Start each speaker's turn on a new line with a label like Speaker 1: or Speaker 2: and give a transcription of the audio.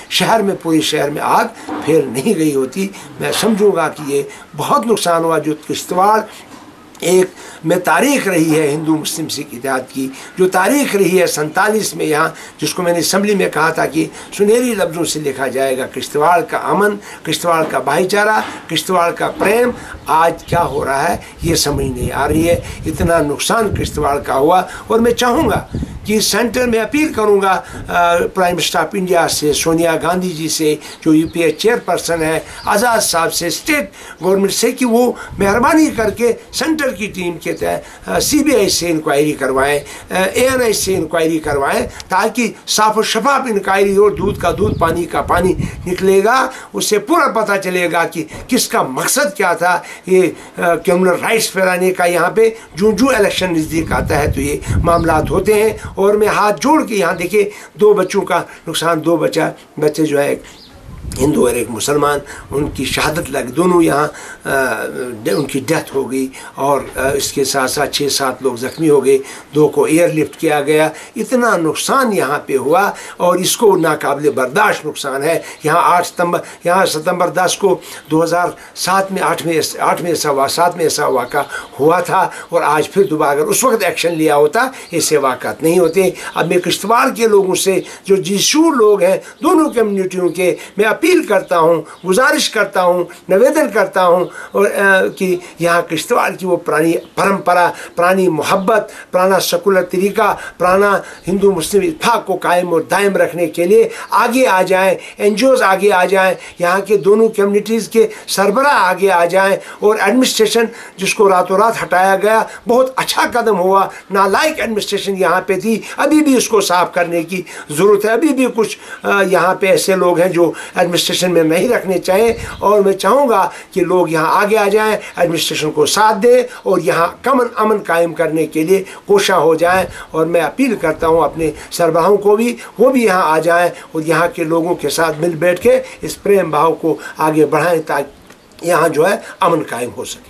Speaker 1: शहर में, पूरे शहर में आग फैल नहीं गई होती। मैं समझूंगा कि ये बहुत नुकसान हुआ। जो किश्तवाड़ एक में तारीख रही है हिंदू मुस्लिम सिख इत्तेहाद की, जो तारीख रही है 47 में यहाँ, जिसको मैंने असम्बली में कहा था कि सुनहरी लफ्ज़ों से लिखा जाएगा, किश्तवाड़ का अमन, किश्तवाड़ का भाईचारा, किश्तवाड़ का प्रेम, आज क्या हो रहा है ये समझ नहीं आ रही है। इतना नुकसान किश्तवाड़ का हुआ। और मैं चाहूँगा कि सेंटर में अपील करूँगा प्राइम मिनिस्टर ऑफ इंडिया से, सोनिया गांधी जी से, जो यूपीए चेयरपर्सन है, आज़ाद साहब से, स्टेट गवर्नमेंट से, कि वो मेहरबानी करके सेंटर की टीम के तहत सीबीआई से इंक्वायरी करवाएं, एएनआई से इंक्वायरी करवाएं, ताकि साफ और शफाफ इंक्वायरी हो। दूध का दूध, पानी का पानी निकलेगा, उससे पूरा पता चलेगा कि किसका मकसद क्या था ये कम्युनल राइट्स फैलाने का। यहाँ पे जो इलेक्शन नज़दीक आता है तो ये मामलात होते हैं। और मैं हाथ जोड़ के यहाँ देखिए 2 बच्चों का नुकसान, 2 बच्चे जो है हिंदू और एक मुसलमान, उनकी शहादत लगी, दोनों यहाँ उनकी डेथ हो गई। और इसके साथ साथ 6-7 लोग ज़ख्मी हो गए, 2 को एयरलिफ्ट किया गया। इतना नुकसान यहाँ पे हुआ और इसको नाकाबिले बर्दाश्त नुकसान है। यहाँ 7 सितंबर 10 को 2007 में 8 में ऐसा वाक़ा हुआ था। और आज फिर दोबारा अगर उस वक्त एक्शन लिया होता ऐसे वाक़ात नहीं होते। अब मैं किश्तवाड़ के लोगों से, जो जिसूर लोग हैं दोनों कम्युनिटियों के, मैं अपील करता हूँ, गुजारिश करता हूँ, निवेदन करता हूँ और कि यहाँ किश्तवाड़ की वो पुरानी परंपरा, पुरानी मोहब्बत, पुराना सेकुलर तरीका, पुराना हिंदू मुस्लिम इत्तेफाक को कायम और दायम रखने के लिए आगे आ जाएं, एनजीओज़ आगे आ जाएं, यहाँ के दोनों कम्युनिटीज़ के सरबराह आगे आ जाएं। और एडमिनिस्ट्रेशन जिसको रातों रात हटाया गया, बहुत अच्छा कदम हुआ। नालायक एडमिनिस्ट्रेशन यहाँ पे थी, अभी भी उसको साफ करने की ज़रूरत है। अभी भी कुछ यहाँ पे ऐसे लोग हैं जो एडमिनिस्ट्रेशन में नहीं रखने चाहिए। और मैं चाहूँगा कि लोग यहाँ आगे आ जाएं, एडमिनिस्ट्रेशन को साथ दें और यहाँ अमन कायम करने के लिए कोशिश हो जाएं। और मैं अपील करता हूँ अपने सरबराहों को भी, वो भी यहाँ आ जाएं और यहाँ के लोगों के साथ मिल बैठ के इस प्रेम भाव को आगे बढ़ाएं, ताकि यहाँ जो है अमन कायम हो सके।